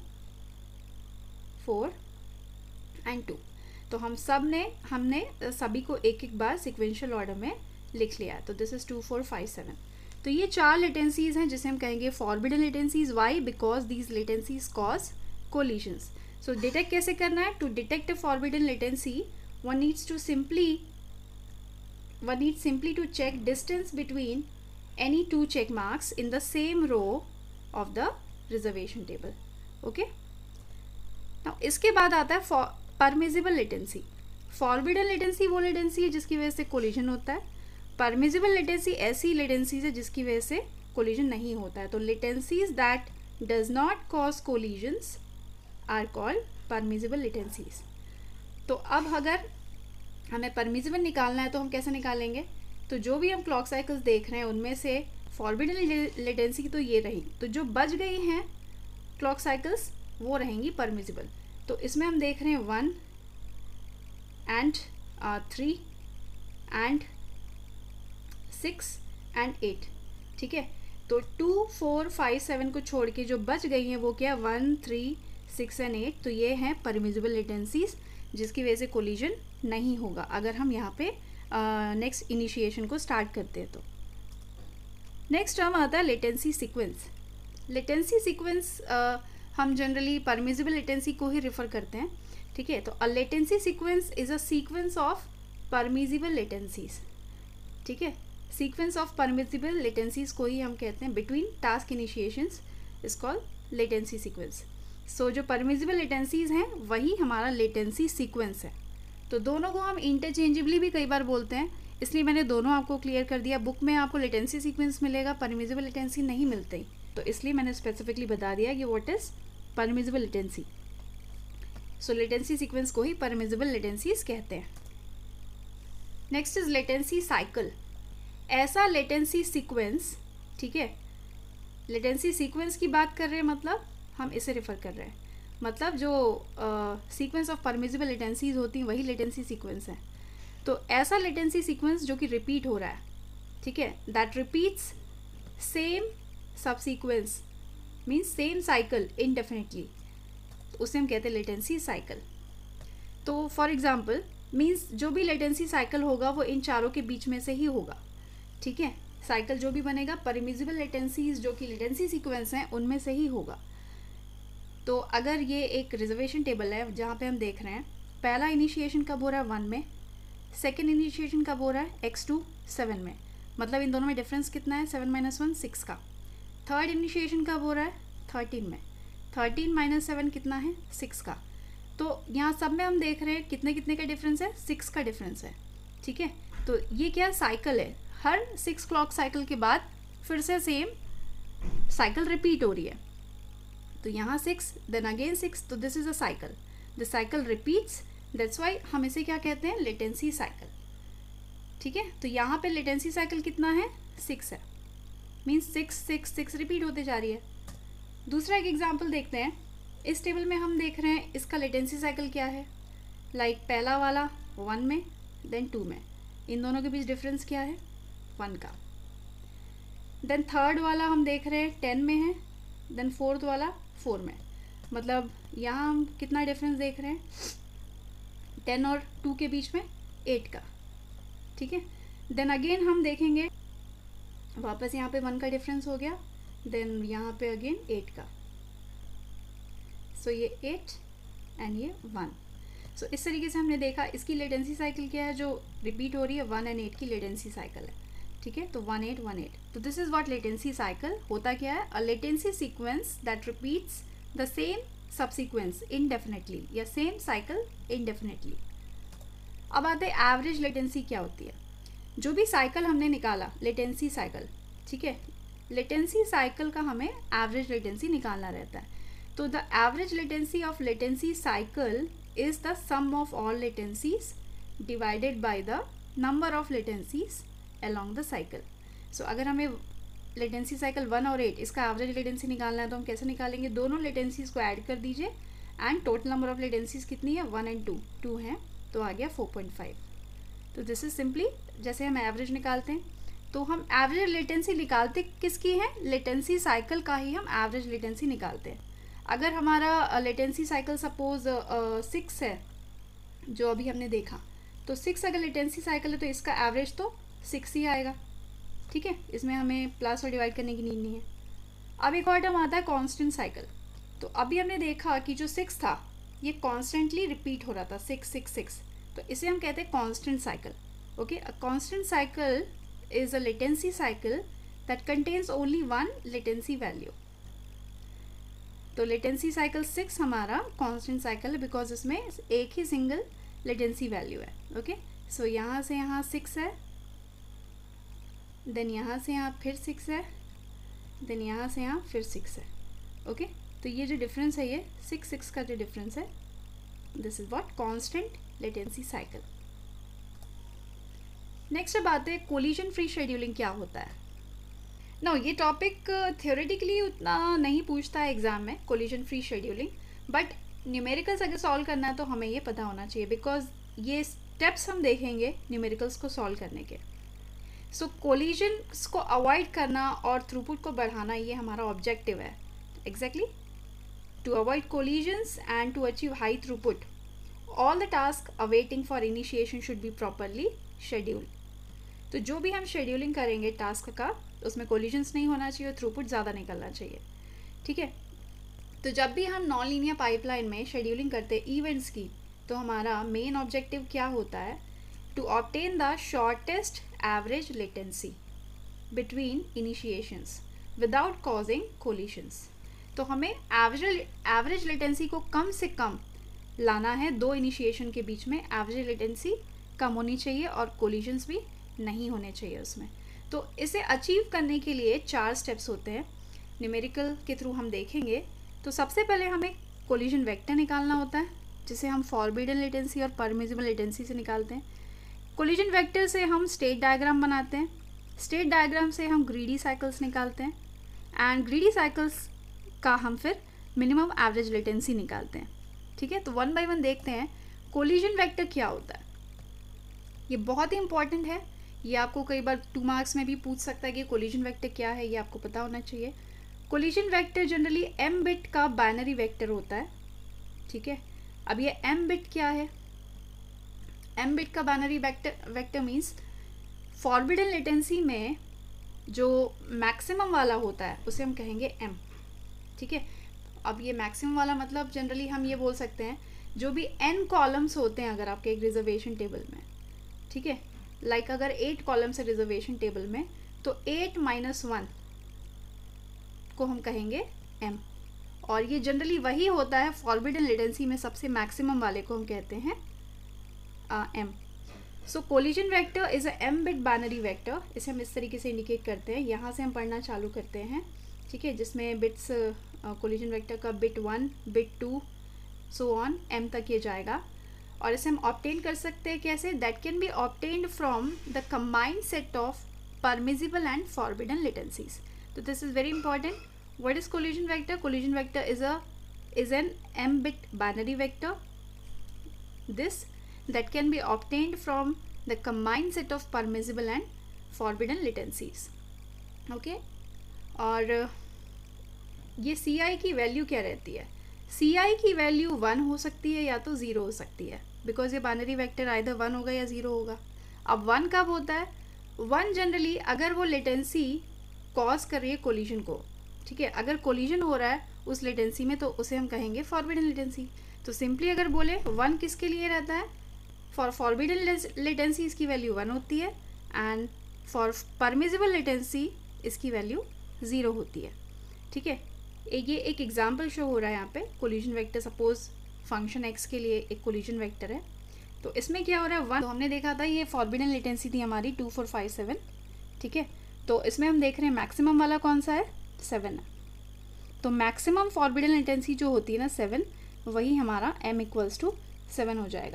4 एंड 2। तो हमने सभी को एक एक बार सिक्वेंशियल ऑर्डर में लिख लिया। तो दिस इज़ 2, 4, 5, 7। तो ये 4 लेटेंसीज हैं जिसे हम कहेंगे forbidden latencies. Why? Because these latencies cause collisions. So detect कैसे करना है? To detect a forbidden latency one needs simply to check distance between any two check marks in the same row of the reservation table. Okay? Now इसके बाद आता है permissible latency. Forbidden latency वो latency है जिसकी वजह से collision होता है। परमिजिबल लेटेंसी ऐसी लेटेंसीज है जिसकी वजह से कोलिजन नहीं होता है। तो latencies that does not cause collisions are called permissible latencies. तो अब अगर हमें परमिजिबल निकालना है तो हम कैसे निकालेंगे? तो जो भी हम क्लॉक साइकिल्स देख रहे हैं उनमें से फॉरबिडन लेटेंसी तो ये रही, तो जो बच गई हैं क्लॉक साइकिल्स वो रहेंगी परमिजिबल। तो इसमें हम देख रहे हैं 1 एंड 3 एंड 6 एंड 8। ठीक है, तो 2, 4, 5, 7 को छोड़ के जो बच गई हैं वो क्या? 1, 3, 6 एंड 8। तो ये हैं परमिजिबल लेटेंसीज जिसकी वजह से कोलिजन नहीं होगा अगर हम यहाँ पे नेक्स्ट इनिशिएशन को स्टार्ट करते हैं। तो नेक्स्ट टर्म आता है लेटेंसी सीक्वेंस। लेटेंसी सीक्वेंस हम जनरली परमिजिबल लेटेंसी को ही रेफर करते हैं। ठीक है, तो a latency sequence is a sequence of permissible latencies. ठीक है, सीक्वेंस ऑफ परमिजिबल लेटेंसीज को ही हम कहते हैं between task initiations is called latency sequence. So जो परमिजिबल लेटेंसीज हैं वही हमारा लेटेंसी सीक्वेंस है। तो दोनों को हम इंटरचेंजेबली भी कई बार बोलते हैं, इसलिए मैंने दोनों आपको क्लियर कर दिया। बुक में आपको लेटेंसी सीक्वेंस मिलेगा, परमिजिबल लेटेंसी नहीं मिलती, तो इसलिए मैंने स्पेसिफिकली बता दिया कि what is permissible latency. So latency sequence को ही परमिजिबल लेटेंसीज कहते हैं। Next is latency cycle. ऐसा लेटेंसी सीक्वेंस, ठीक है, लेटेंसी सीक्वेंस की बात कर रहे हैं, मतलब हम इसे रेफर कर रहे हैं, मतलब जो सीक्वेंस ऑफ परमिजिबल लेटेंसीज होती हैं वही लेटेंसी सीक्वेंस है। तो ऐसा लेटेंसी सीक्वेंस जो कि रिपीट हो रहा है, ठीक है, that repeats same subsequence means same cycle indefinitely, उसे हम कहते हैं लेटेंसी साइकिल। तो फॉर एग्जांपल मीन्स जो भी लेटेंसी साइकिल होगा वो इन चारों के बीच में से ही होगा। ठीक है, साइकिल जो भी बनेगा परमिजिबल लेटेंसीज जो कि लेटेंसी सीक्वेंस हैं उनमें से ही होगा। तो अगर ये एक रिजर्वेशन टेबल है जहाँ पे हम देख रहे हैं पहला इनिशिएशन कब हो रहा है 1 में, सेकेंड इनिशिएशन कब हो रहा है x2 7 में, मतलब इन दोनों में डिफरेंस कितना है 7 - 1 6 का। थर्ड इनिशिएशन कब हो रहा है 13 में, 13 - 7 कितना है 6 का। तो यहाँ सब में हम देख रहे हैं कितने कितने का डिफरेंस है, 6 का डिफरेंस है। ठीक है, तो ये क्या साइकिल है, हर 6 क्लॉक साइकिल के बाद फिर से सेम साइकिल रिपीट हो रही है। तो यहाँ 6 देन अगेन 6, तो this is a cycle, the cycle repeats, that's why हम इसे क्या कहते हैं लेटेंसी साइकिल। ठीक है, तो यहाँ पे लेटेंसी साइकिल कितना है 6 है, मीन्स 6 6 6 रिपीट होते जा रही है। दूसरा एक एग्जाम्पल देखते हैं, इस टेबल में हम देख रहे हैं इसका लेटेंसी साइकिल क्या है, लाइक पहला वाला 1 में देन 2 में, इन दोनों के बीच डिफरेंस क्या है 1 का। देन थर्ड वाला हम देख रहे हैं 10 में है, देन फोर्थ वाला 4 में, मतलब यहाँ हम कितना डिफरेंस देख रहे हैं 10 और 2 के बीच में 8 का। ठीक है, देन अगेन हम देखेंगे वापस यहाँ पे 1 का डिफरेंस हो गया, देन यहाँ पे अगेन 8 का। सो ये 8 एंड ये 1। सो इस तरीके से हमने देखा इसकी लेटेंसी साइकिल क्या है जो रिपीट हो रही है, 1 एंड 8 की लेटेंसी साइकिल है। ठीक है, तो 1 8 1 8। तो this is what latency cycle होता क्या है, a latency sequence that repeats the same subsequence indefinitely या सेम साइकिल इनडेफिनेटली। अब आते हैं एवरेज लेटेंसी क्या होती है। जो भी साइकिल हमने निकाला लेटेंसी साइकिल, ठीक है, लेटेंसी साइकिल का हमें एवरेज लेटेंसी निकालना रहता है। तो the average latency of latency cycle is the sum of all latencies divided by the number of latencies along the cycle. So अगर हमें लेटेंसी साइकिल 1 और 8 इसका एवरेज लेटेंसी निकालना है तो हम कैसे निकालेंगे, दोनों लेटेंसीज को ऐड कर दीजिए and total number of latencies कितनी है 1 एंड 2 हैं, तो आ गया 4.5. तो दिस इज सिंपली जैसे हम एवरेज निकालते हैं, तो हम एवरेज लेटेंसी निकालते किसकी है, लेटेंसी साइकिल का ही हम एवरेज लेटेंसी निकालते हैं. अगर हमारा लेटेंसी साइकिल सपोज 6 है जो अभी हमने देखा, तो 6 अगर लेटेंसी साइकिल है तो इसका एवरेज तो 6 ही आएगा. ठीक है, इसमें हमें प्लस और डिवाइड करने की नीड नहीं है. अब एक और टर्म आता है कांस्टेंट साइकिल. तो अभी हमने देखा कि जो 6 था ये कॉन्स्टेंटली रिपीट हो रहा था 6 6 6, तो इसे हम कहते हैं constant cycle. Okay, a constant cycle is a latency cycle that contains only one latency value. तो लेटेंसी साइकिल 6 हमारा कांस्टेंट साइकिल है बिकॉज इसमें एक ही सिंगल लेटेंसी वैल्यू है. ओके, सो यहाँ से यहाँ 6 है, देन यहाँ से यहाँ फिर 6 है, देन यहाँ से यहाँ फिर 6 है. ओके, तो ये जो डिफरेंस है ये 6 6 का जो डिफरेंस है, this is what constant latency cycle. Next अब आते हैं कोलिजन फ्री शेड्यूलिंग क्या होता है. नो, ये टॉपिक थियोरेटिकली उतना नहीं पूछता है एग्जाम में, collision free scheduling, but numericals अगर सॉल्व करना है तो हमें ये पता होना चाहिए बिकॉज ये स्टेप्स हम देखेंगे न्यूमेरिकल्स को सॉल्व करने के. सो कोलिजन्स को अवॉइड करना और थ्रूपुट को बढ़ाना ये हमारा ऑब्जेक्टिव है. Exactly, to avoid collisions and to achieve high throughput, all the task awaiting for initiation should be properly scheduled. तो जो भी हम शेड्यूलिंग करेंगे टास्क का, उसमें कोलिजन्स नहीं होना चाहिए और थ्रूपुट ज़्यादा निकलना चाहिए. ठीक है, तो जब भी हम नॉन लीनियर पाइपलाइन में शेड्यूलिंग करते हैं इवेंट्स की, तो हमारा मेन ऑब्जेक्टिव क्या होता है, to obtain the shortest average latency between initiations without causing collisions. तो हमें एवरेज लेटेंसी को कम से कम लाना है, दो इनिशिएशन के बीच में एवरेज लेटेंसी कम होनी चाहिए और कोलिशंस भी नहीं होने चाहिए उसमें. तो इसे अचीव करने के लिए 4 स्टेप्स होते हैं, न्यूमेरिकल के थ्रू हम देखेंगे. तो सबसे पहले हमें कोलिजन वेक्टर निकालना होता है जिसे हम फॉरबिडन लेटेंसी और परमिसिबल लेटेंसी से निकालते हैं. कोलिजन वेक्टर से हम स्टेट डायग्राम बनाते हैं, स्टेट डायग्राम से हम ग्रीडी साइकिल्स निकालते हैं एंड ग्रीडी साइकिल्स का हम फिर मिनिमम एवरेज लेटेंसी निकालते हैं. ठीक है, तो 1 बाय 1 देखते हैं कोलिजन वेक्टर क्या होता है. ये बहुत ही इंपॉर्टेंट है, ये आपको कई बार 2 मार्क्स में भी पूछ सकता है कि कोलिजन वेक्टर क्या है, ये आपको पता होना चाहिए. Collision vector generally m bit का बाइनरी वेक्टर होता है. ठीक है, अब ये m बिट क्या है, m बिट का binary vector means forbidden latency में जो मैक्सिमम वाला होता है उसे हम कहेंगे m. ठीक है, अब ये मैक्सिमम वाला मतलब जनरली हम ये बोल सकते हैं जो भी n कॉलम्स होते हैं अगर आपके एक रिजर्वेशन टेबल में. ठीक है, लाइक अगर 8 कॉलम्स है रिजर्वेशन टेबल में, तो 8 - 1 को हम कहेंगे m. और ये जनरली वही होता है फॉरबिडन लेटेंसी में सबसे मैक्सिमम वाले को हम कहते हैं m. So collision vector is a m bit binary vector. इसे हम इस तरीके से इंडिकेट करते हैं. यहाँ से हम पढ़ना चालू करते हैं. ठीक है, जिसमें बिट्स कोलिजन वेक्टर का bit 1, bit 2 so on m तक ये जाएगा. और इसे हम ऑब्टेन कर सकते हैं कैसे, that can be obtained from the combined set of permissible and forbidden latencies. तो this is very important. What is collision vector? Collision vector is an m bit binary vector this that can be obtained from the combined set of permissible and forbidden latencies. Okay, और ये ci की value क्या रहती है? ci की value 1 हो सकती है या तो 0 हो सकती है, बिकॉज ये बाइनरी वेक्टर आइदर 1 होगा या 0 होगा. अब 1 कब होता है? 1 जनरली अगर वो लेटेंसी कॉज कर रही है कोलिजन को. ठीक है, अगर कोलिजन हो रहा है उस लेटेंसी में तो उसे हम कहेंगे फॉरबिडन लेटेंसी. तो सिंपली अगर बोले 1 किसके लिए रहता है? फॉर फॉरबिडन लेटेंसी इसकी वैल्यू 1 होती है एंड फॉर परमिसिबल लेटेंसी इसकी वैल्यू 0 होती है. ठीक है, ये एक एग्जाम्पल शो हो रहा है यहाँ पे. Collision vector suppose function x के लिए एक कोलिजन वेक्टर है. तो इसमें क्या हो रहा है 1, तो हमने देखा था ये फॉरबिडन लेटेंसी थी हमारी 2 4 5 7. ठीक है, तो इसमें हम देख रहे हैं मैक्सिमम वाला कौन सा है? 7 है. तो मैक्सिमम फॉरबिडन लेटेंसी जो होती है ना 7, वही हमारा m = 7 हो जाएगा. ये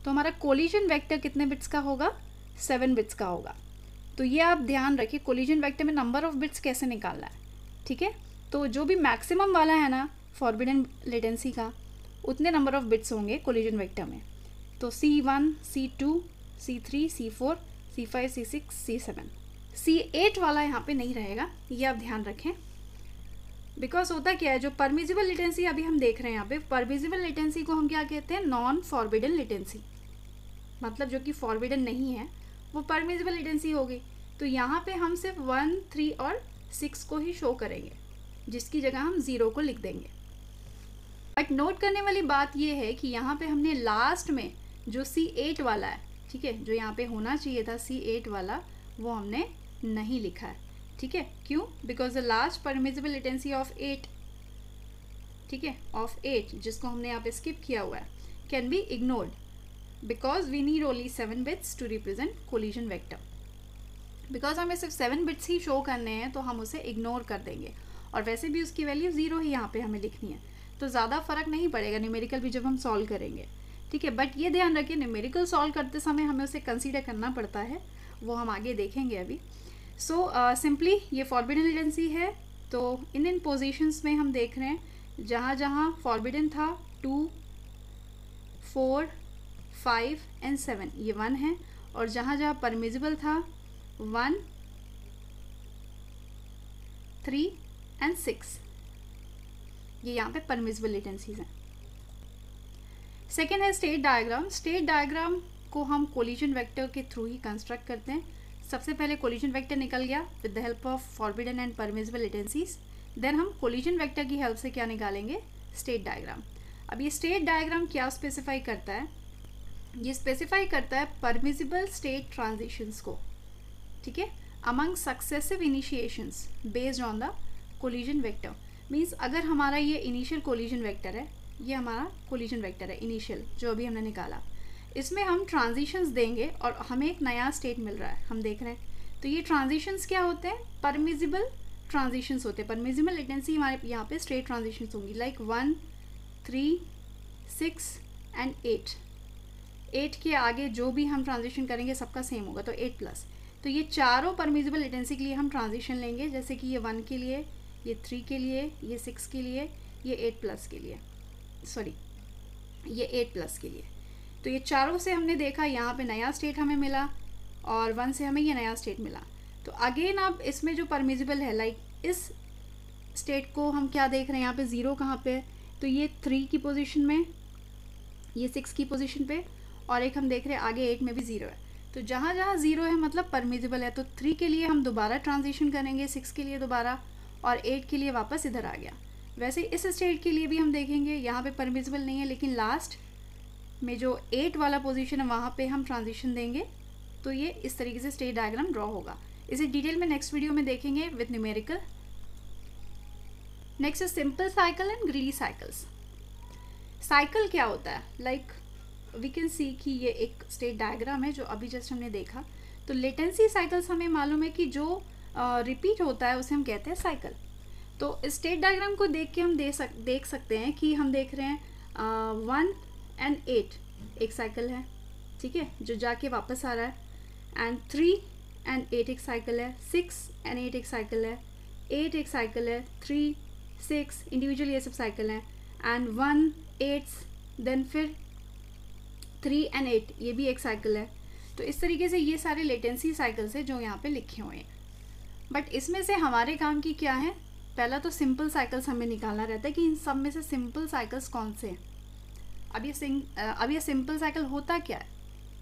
तो हमारा कोलिजन वेक्टर कितने बिट्स का होगा, 7 बिट्स का होगा। तो ये आप ध्यान रखिए, कोलिजन वेक्टर में नंबर ऑफ बिट्स कैसे निकालना है, ठीक है। तो जो भी मैक्सिमम वाला है ना फॉरबिडन लेटेंसी का, उतने नंबर ऑफ बिट्स होंगे कोलिजन वेक्टर में। तो C1, C2, C3, C4, C5, C6, C7, C8 वाला यहाँ पे नहीं रहेगा, ये आप ध्यान रखें। बिकॉज होता क्या है, जो परमिजिबल लेटेंसी अभी हम देख रहे हैं यहाँ पे, परमिजिबल लेटेंसी को हम क्या कहते हैं, नॉन फॉरबिडन लेटेंसी, मतलब जो कि फॉरबिडन नहीं है वो परमिजिबल लेटेंसी होगी। तो यहाँ पे हम सिर्फ 1, 3 और 6 को ही शो करेंगे, जिसकी जगह हम 0 को लिख देंगे। बट नोट करने वाली बात ये है कि यहाँ पे हमने लास्ट में जो C8 वाला है, ठीक है, जो यहाँ पे होना चाहिए था C8 वाला, वो हमने नहीं लिखा है, ठीक है। क्यों? Because the last permissible latency of 8, ठीक है, ऑफ 8, जिसको हमने यहाँ पे स्किप किया हुआ है, can be ignored because we need only 7 bits to represent collision vector. Because हमें सिर्फ 7 बिट्स ही शो करने हैं तो हम उसे इग्नोर कर देंगे, और वैसे भी उसकी वैल्यू 0 ही यहाँ पे हमें लिखनी है, तो ज़्यादा फर्क नहीं पड़ेगा न्यूमेरिकल भी जब हम सॉल्व करेंगे, ठीक है। बट ये ध्यान रखिए, न्यूमेरिकल सॉल्व करते समय हमें उसे कंसीडर करना पड़ता है, वो हम आगे देखेंगे अभी। सो सिंपली ये फॉरबिडन लेटेंसी है। तो इन पोजीशंस में हम देख रहे हैं जहाँ जहाँ फॉरबिडन था 2, 4, 5 एंड 7 ये 1 है, और जहाँ जहाँ परमिजिबल था 1, 3 एंड 6, ये यहाँ पे परमिजिबल लेटेंसीज हैं। सेकेंड है स्टेट डायग्राम। स्टेट डायग्राम को हम कोलिजन वेक्टर के थ्रू ही कंस्ट्रक्ट करते हैं। सबसे पहले कोलिजन वेक्टर निकल गया with the help of forbidden and permissible latencies, then हम कोलिजन वेक्टर की हेल्प से क्या निकालेंगे, स्टेट डायग्राम। अब ये स्टेट डायग्राम क्या स्पेसिफाई करता है, ये स्पेसिफाई करता है परमिजिबल स्टेट ट्रांजिशंस को, ठीक है, among successive initiations based on the collision vector. Means अगर हमारा ये इनिशियल कोलिजन वेक्टर है, ये हमारा कोलिजन वेक्टर है इनिशियल जो अभी हमने निकाला, इसमें हम ट्रांजिशंस देंगे और हमें एक नया स्टेट मिल रहा है, हम देख रहे हैं। तो ये ट्रांजिशंस क्या होते हैं, परमिजिबल ट्रांजिशंस होते हैं। परमिजिबल लेटेंसी हमारे यहाँ पे स्टेट ट्रांजिशंस होंगी, लाइक 1, 3, 6 एंड 8। 8 के आगे जो भी हम ट्रांजिशन करेंगे सबका सेम होगा, तो 8+। तो ये चारों परमिजिबल लेटेंसी के लिए हम ट्रांजिशन लेंगे, जैसे कि ये 1 के लिए, ये 3 के लिए, ये 6 के लिए, ये 8+ के लिए, सॉरी ये 8+ के लिए। तो ये चारों से हमने देखा यहाँ पे नया स्टेट हमें मिला, और 1 से हमें ये नया स्टेट मिला। तो अगेन अब इसमें जो परमिजिबल है, लाइक इस स्टेट को हम क्या देख रहे हैं, यहाँ पे 0 कहाँ पे है, तो ये 3 की पोजीशन में, ये 6 की पोजीशन पे, और एक हम देख रहे हैं आगे 8 में भी 0 है। तो जहाँ जहाँ 0 है मतलब परमिजिबल है। तो 3 के लिए हम दोबारा ट्रांजिशन करेंगे, 6 के लिए दोबारा, और 8 के लिए वापस इधर आ गया। वैसे इस स्टेट के लिए भी हम देखेंगे, यहाँ पे परमिजिबल नहीं है, लेकिन लास्ट में जो 8 वाला पोजीशन है वहाँ पे हम ट्रांजिशन देंगे। तो ये इस तरीके से स्टेट डायग्राम ड्रॉ होगा। इसे डिटेल में नेक्स्ट वीडियो में देखेंगे with numerical. Next is simple cycle and greedy cycles. Cycle क्या होता है, लाइक वी कैन सी कि ये एक स्टेट डायग्राम है जो अभी जस्ट हमने देखा। तो लेटेंसी साइकिल्स हमें मालूम है कि जो रिपीट होता है उसे हम कहते हैं साइकिल। तो स्टेट डायग्राम को देख के हम देख सकते हैं कि हम देख रहे हैं 1 एंड 8 एक साइकिल है, ठीक है, जो जाके वापस आ रहा है, एंड 3 एंड 8 एक साइकिल है, 6 एंड 8 एक साइकिल है, 8 एक साइकिल है, 3, 6 इंडिविजुअल ये सब साइकिल हैं, एंड 1, 8 देन फिर 3 एंड 8 ये भी एक साइकिल है। तो इस तरीके से ये सारे लेटेंसी साइकिल्स है जो यहाँ पे लिखे हुए हैं। बट इसमें से हमारे काम की क्या है, पहला तो सिंपल साइकिल्स हमें निकालना रहता है कि इन सब में से सिंपल साइकिल्स कौन से हैं। अब ये सिंपल साइकिल होता क्या है,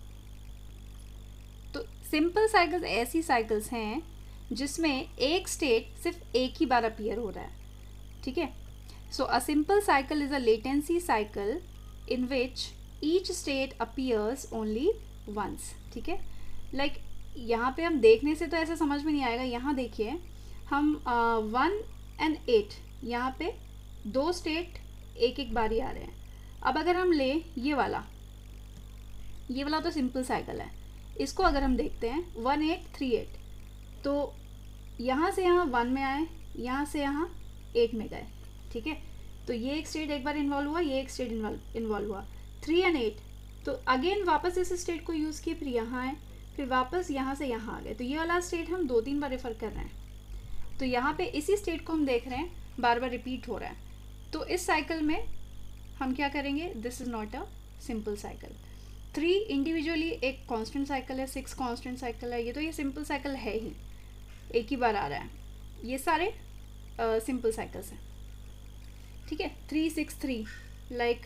तो सिंपल साइकिल्स ऐसी साइकिल्स हैं जिसमें एक स्टेट सिर्फ एक ही बार अपीयर हो रहा है, ठीक है। So a simple cycle is a latency cycle in which each state appears only once, ठीक है। लाइक यहाँ पे हम देखने से तो ऐसा समझ में नहीं आएगा, यहाँ देखिए हम 1 एंड 8 यहाँ पे 2 स्टेट एक एक बारी आ रहे हैं। अब अगर हम ले ये वाला तो सिंपल साइकिल है, इसको अगर हम देखते हैं 1, 8, 3, 8, तो यहाँ से यहाँ 1 में आए, यहाँ से यहाँ 8 में गए, ठीक है। तो ये एक स्टेट एक बार इन्वॉल्व हुआ, ये एक स्टेट इन्वॉल्व हुआ। 3 एंड 8 तो अगेन वापस इस स्टेट को यूज़ किए, फिर यहाँ आए, फिर वापस यहाँ से यहाँ आ गए। तो ये वाला स्टेट हम 2-3 बार रेफर कर रहे हैं। तो यहाँ पे इसी स्टेट को हम देख रहे हैं बार बार रिपीट हो रहा है। तो इस साइकिल में हम क्या करेंगे, this is not a simple cycle. 3 individually एक कांस्टेंट साइकिल है, 6 कांस्टेंट साइकिल है, ये तो ये सिंपल साइकिल है ही, एक ही बार आ रहा है। ये सारे सिंपल साइकिल्स हैं, ठीक है। 3 6 3 लाइक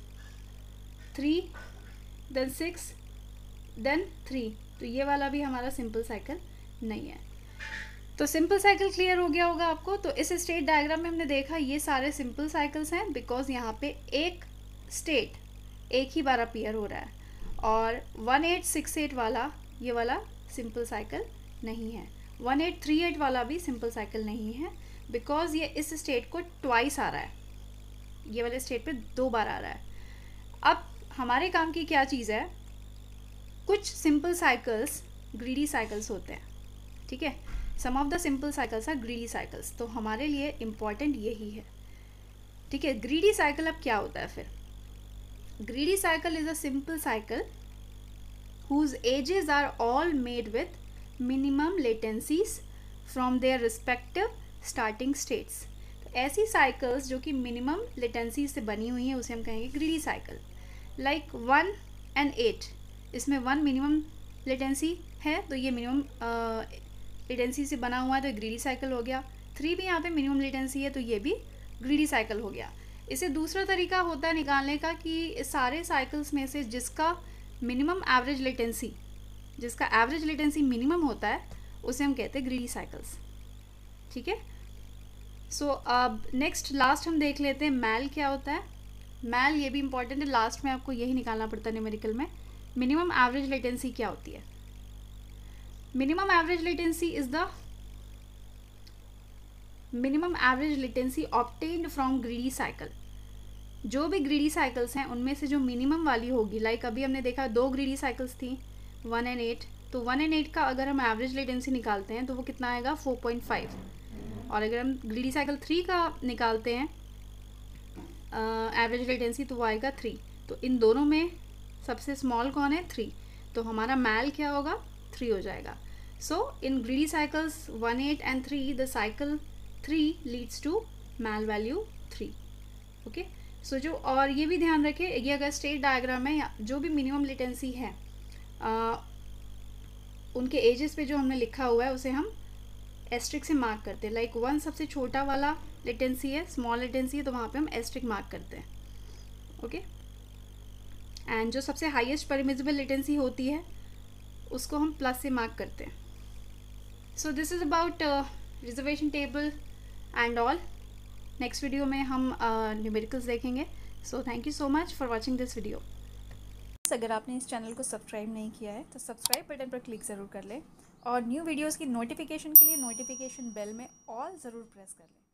3 देन 6 देन 3, तो ये वाला भी हमारा सिंपल साइकिल नहीं है। तो सिंपल साइकिल क्लियर हो गया होगा आपको। तो इस स्टेट डायग्राम में हमने देखा ये सारे सिंपल साइकिल्स हैं, बिकॉज यहाँ पे एक स्टेट एक ही बार अपीयर हो रहा है, और 1868 वाला ये वाला सिंपल साइकिल नहीं है, 1838 वाला भी सिंपल साइकिल नहीं है, बिकॉज ये इस स्टेट को ट्वाइस आ रहा है, ये वाले स्टेट पे 2 बार आ रहा है। अब हमारे काम की क्या चीज़ है, कुछ सिंपल साइकिल्स ग्रीडी साइकिल्स होते हैं, ठीक है। Some of the simple cycles are greedy cycles, तो हमारे लिए इम्पॉर्टेंट यही है, ठीक है। ग्रीडी साइकिल अब क्या होता है फिर, greedy cycle is a simple cycle whose edges are all made with minimum latencies from their respective starting states। तो ऐसी साइकिल्स जो कि मिनिमम लेटेंसी से बनी हुई हैं उसे हम कहेंगे ग्रीडी साइकिल। लाइक 1 and 8, इसमें 1 मिनिमम लेटेंसी है, तो ये मिनिमम लेटेंसी से बना हुआ है, तो ग्रीडी साइकिल हो गया। 3 भी यहाँ पे मिनिमम लेटेंसी है, तो ये भी ग्रीडी साइकिल हो गया। इसे दूसरा तरीका होता है निकालने का कि सारे साइकिल्स में से जिसका मिनिमम एवरेज लेटेंसी, जिसका एवरेज लेटेंसी मिनिमम होता है, उसे हम कहते हैं ग्रीडी साइकिल्स, ठीक है। सो अब नेक्स्ट लास्ट हम देख लेते हैं मैल क्या होता है। मैल ये भी इंपॉर्टेंट है, लास्ट में आपको यही निकालना पड़ता है न्यूमेरिकल में। मिनिमम एवरेज लेटेंसी क्या होती है, minimum average latency is the minimum average latency obtained from greedy cycle. जो भी ग्रीडी साइकिल्स हैं उनमें से जो मिनिमम वाली होगी, लाइक अभी हमने देखा 2 ग्रीडी साइकिल्स थी 1 and 8, तो 1 and 8 का अगर हम एवरेज लेटेंसी निकालते हैं तो वो कितना आएगा 4.5, और अगर हम ग्रीडी साइकिल 3 का निकालते हैं एवरेज लेटेंसी तो वो आएगा 3। तो इन दोनों में सबसे स्मॉल कौन है, 3, तो हमारा मैल क्या होगा 3 हो जाएगा। So in greedy cycles 1 8 and 3 the cycle 3 leads to MAL value 3, okay. So जो, और ये भी ध्यान रखें, ये अगर स्टेट डायग्राम है या जो भी मिनिमम लेटेंसी है उनके एजेस पे जो हमने लिखा हुआ है उसे हम एस्ट्रिक से मार्क करते हैं। लाइक 1 सबसे छोटा वाला लेटेंसी है, स्मॉल लेटेंसी है, तो वहाँ पे हम एस्ट्रिक मार्क करते हैं, ओके। एंड जो सबसे हाईएस्ट परमिसिबल लेटेंसी होती है उसको हम प्लस से मार्क करते हैं। So this is about reservation table and all. Next video में हम न्यूमेरिकल्स देखेंगे। So thank you so much for watching this video. अगर आपने इस चैनल को सब्सक्राइब नहीं किया है तो सब्सक्राइब बटन पर क्लिक ज़रूर कर लें, और न्यू वीडियोस की नोटिफिकेशन के लिए नोटिफिकेशन बेल में ऑल ज़रूर प्रेस कर लें।